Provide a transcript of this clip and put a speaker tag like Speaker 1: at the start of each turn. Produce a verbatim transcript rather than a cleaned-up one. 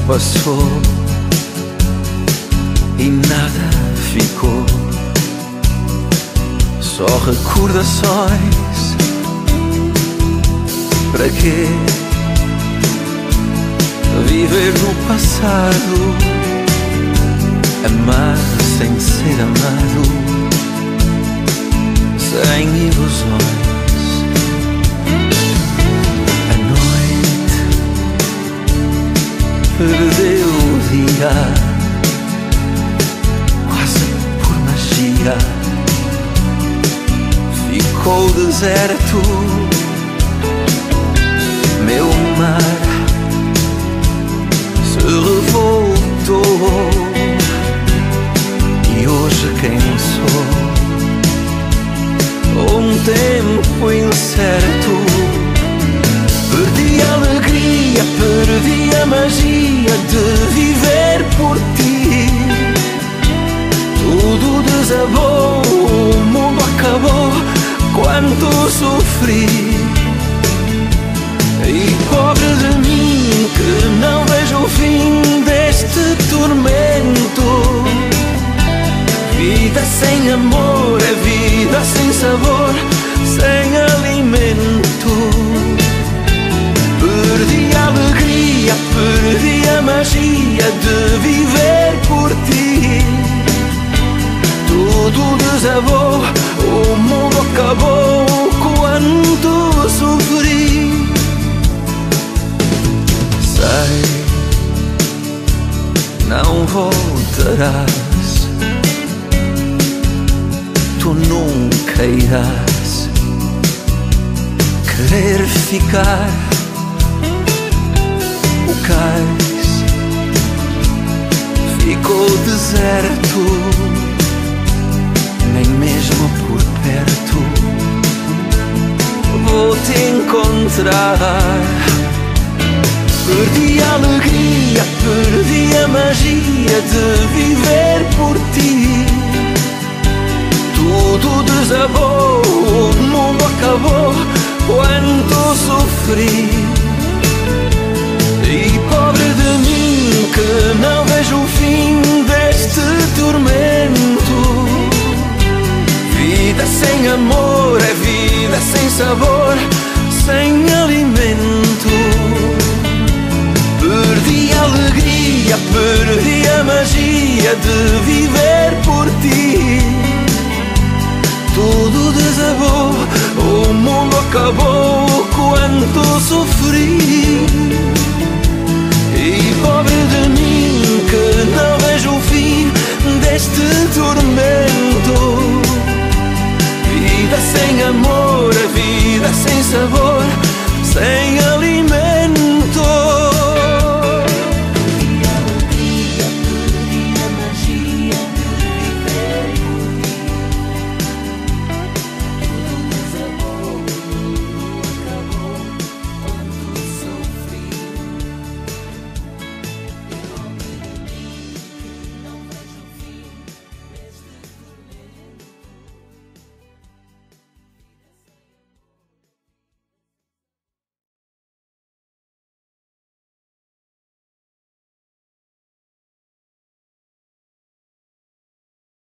Speaker 1: passou e nada ficou, só recordações. Para quê viver no passado, amar sem ser amado, sem ilusões. A noite perdeu o dia, quase por magia, ficou deserto. Meu mar se revoltou e hoje quem sou? Um tempo incerto. Perdi a alegria, perdi a magia de viver por ti. Tudo desabou, o mundo acabou, quanto sofri. E pobre de mim que não vejo o fim deste tormento. Vida sem amor é vida sem sabor, sem alimento. Perdi a alegria, perdi a magia de viver por ti. Tudo desabou, o mundo acabou, quanto sofri. Sei, não voltarás, tu nunca irás querer ficar. O cais ficou deserto, nem mesmo por perto vou te encontrar. Perdi a alegria, perdi a magia de viver por ti. Tudo desabou, o mundo acabou, quanto sofri. E pobre de mim que não vejo o fim deste tormento. Vida sem amor é vida sem sabor, sem alimento. Perdi a alegria, perdi a magia de viver por ti. Tudo desabou, o mundo acabou, quanto sofri. E pobre de mim que não vejo o fim deste tormento. Vida sem amor